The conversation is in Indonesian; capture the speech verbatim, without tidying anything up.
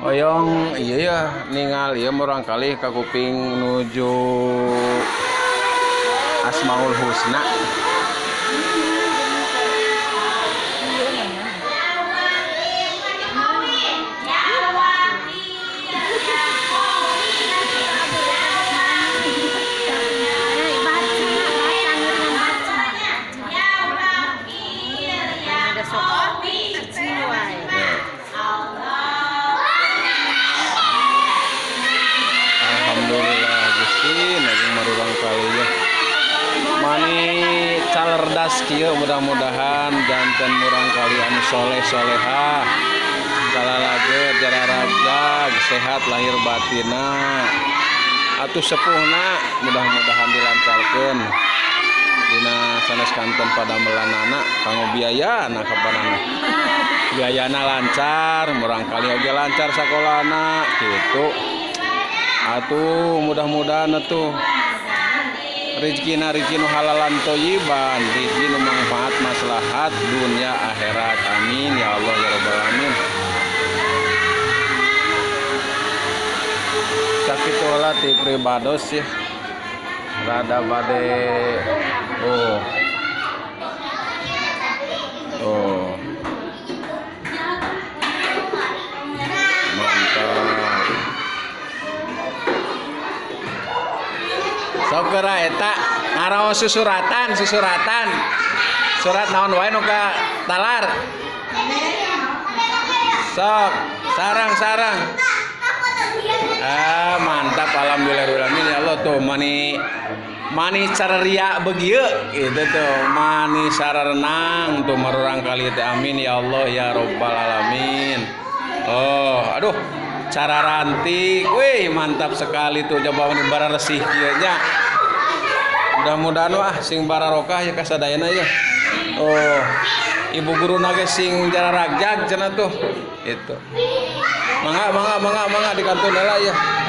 Oyong iya ya ningal ieu murang kali ka kuping nuju Asmaul Husna. Alhamdulillah Gusti lagi marurang kali ya. Mani calerdas kieu mudah-mudahan janten murang kali anu soleh solehah. Salalageut jararajag sehat lahir batina. Atuh sepuhna mudah-mudahan dilancarkeun. Dina sanes kanten pada melanana kanggo biayana kapanana. Biayana lancar, murang kali oge lancar sakolana kitu. Atuh mudah-mudahan atuh rezekina rezeki nu halalan thayyiban, rezeki nu manfaat maslahat dunia akhirat. Amin ya Allah ya rabbal alamin. Sakitu heula ti pribados ya. Rada bade oh. Oh. Sokera eta ngaraos susuratan susuratan surat naon wae nu ka talar sok sarang-sarang. Ah mantap alhamdulillahirobbilalamin ya Allah tuh mani mani cararia begieu gitu tuh mani sararenang tuh marurang kali teh amin ya Allah ya rabbal alamin. Oh aduh cara ranting, wih mantap sekali tuh coba ini bara resih kieu nya. Mudah-mudahan wah sing bararokah ya kasadayana ya. Oh, ibu guru nage sing jararagjag cenah tuh. Itu. Mangga mangga mangga mangga di kantor heula ya.